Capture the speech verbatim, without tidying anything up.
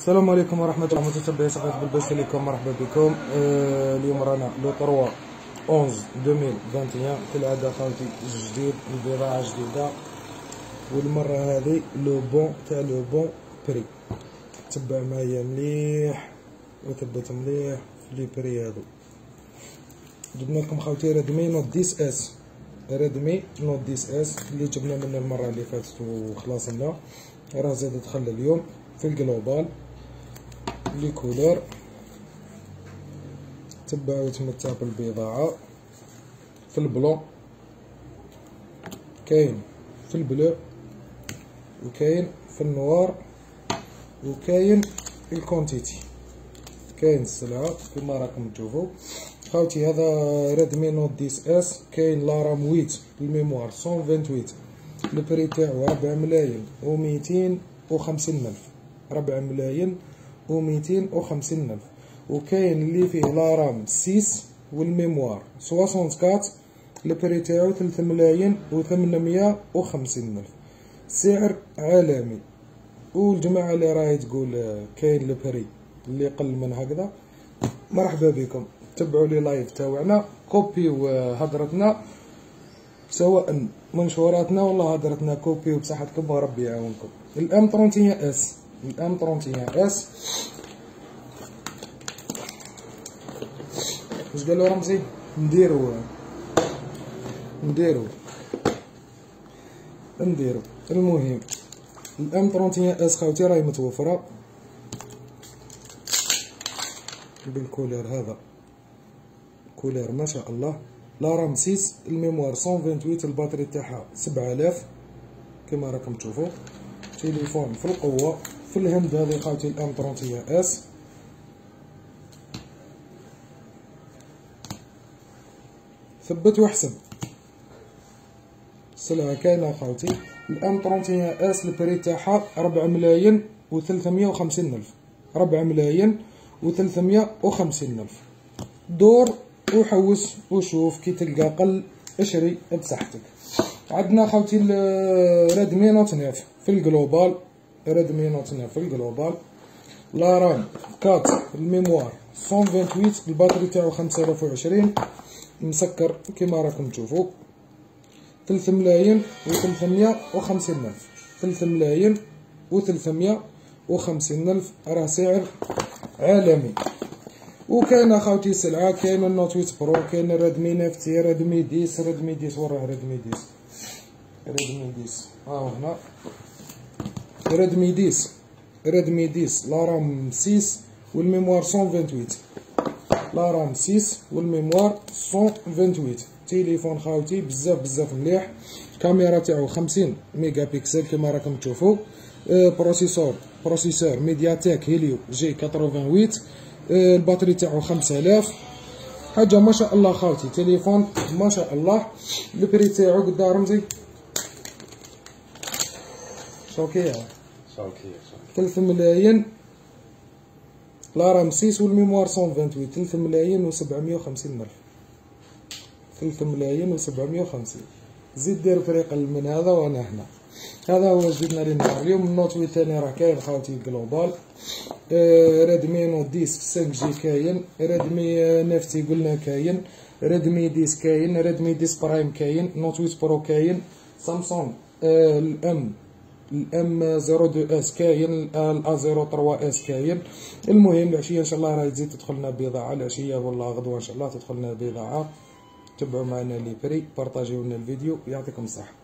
السلام عليكم ورحمة الله متتبعي صفحة بلبل تيليكوم، مرحبا بكم. آه اليوم رانا لو ثلاثة أحد ألفين وواحد وعشرين كالعادة خاوتي جديد، البضاعة جديدة، والمرة هذه لو بون تاع لو بون بري. تبع معايا مليح وثبت مليح في لي بري هادو. جبنا لكم خاوتي ريدمي نوت عشرة اس، ريدمي نوت عشرة اس اللي جبنا منه المرة اللي فاتت وخلاصنا، راه زاد دخل اليوم في الجلوبال لي كولور. تبعو يتمتع بالبضاعة في البلون، كاين في البلو، وكاين في النوار، وكاين الكونتيتي، كاين السلعة كما راكم تشوفوا خاوتي. هذا ريدمي نوت عشرة اس، كاين لا رام ثمانية الميموار مية وثمانية وعشرين، البري تاعو ربعة ملايين وميتين وخمسين ألف، ربعة ملايين وميتين وخمسين ألف. وكاين اللي فيه لا رام ستة والميموار أربعة وستين، البري تاعو ثلاثة ملايين وثمنمية وخمسين ألف، سعر عالمي. والجماعة اللي راهي تقول كاين البري اللي قل من هكذا، مرحبا بكم. تبعوا لي لايف تاوعنا، كوبيو هضرتنا سواء منشوراتنا ولا هضرتنا، كوبيو بصحتكم وربي يعاونكم. الام واحد وثلاثين اس، الام واحد وثلاثين اس واش قالو رمزي؟ نديرو نديرو نديرو المهم الام واحد وثلاثين اس خاوتي راهي متوفره بالكولير هذا، كولير ما شاء الله. لا رام ستة، الميموار مية وثمانية وعشرين، الباتري تاعها سبعة آلاف كما راكم تشوفوا. تليفون في القوه في الهند هذه خاوتي الام واحد وثلاثين اس. ثبت واحسب، السلعه كاينه خاوتي. الام واحد وثلاثين اس البري تاعها ربعة ملايين وثلاثمية وخمسين ألف، ربعة ملايين وثلاثمية وخمسين ألف. دور وحوس وشوف كي تلقى قل اشري بصحتك. عندنا خاوتي ريدمي نوت تسعة في الجلوبال، ريدمي نوت تسعة في الجلوبال، لا رام أربعة، الميموار مية وثمانية وعشرين، الباتري تاعو خمسة آلاف وعشرين، مسكر كما راكم تشوفوا. ثلاثة ملايين وثلاثمية وخمسين ألف، ثلاثة ملايين وثلاثمية وخمسين ألف، راه سعر عالمي. وكاين خاوتي سلعه، كاين النوت ثمانية برو، كاين ريدمي نفتي، ريدمي عشرة، ريدمي عشرة، وراه ريدمي عشرة، ريدمي عشرة ها هنا، ريدمي عشرة، ريدمي عشرة، لا رام ستة والميموار مية وثمانية وعشرين، لا رام ستة والميموار مية وثمانية وعشرين. تليفون خاوتي بزاف بزاف مليح، الكاميرا تاعو خمسين ميجا بيكسل كما راكم تشوفوا. أه بروسيسور بروسيسور ميدياتيك هيليو جي ثمانية وثمانين، أه الباتري تاعو خمسة آلاف، حاجه ما شاء الله خاوتي، تليفون ما شاء الله. البري تاعو قد رمزي شوكيه شوكيه ثلاثة ملايين، لا رام ستة والميموار مية وثمانية وعشرين، ثلاثة ملايين وسبعمية وخمسين ألف، ثلاثة ملايين وسبعمية وخمسين. زيد دير بري قل من هذا وانا هنا. هذا هو جبنا للنهار اليوم. النوت الثاني راه كاين خاوتي جلوبال، آه ريدمي نوت عشرة خمسة جي كاين، ريدمي نفتي قلنا كاين، ريدمي عشرة كاين، ريدمي عشرة برايم كاين، نوت ثمانية برو كاين، سامسونج آه الام الام صفر اثنين اس كاين، الا صفر ثلاثة اس كاين. المهم العشيه ان شاء الله راهي تزيد تدخل لنا بضاعه، العشيه ولا غدوه ان شاء الله تدخل لنا بضاعه. تبعوا معنا لي بري، بارطاجيو لنا الفيديو، يعطيكم الصحه.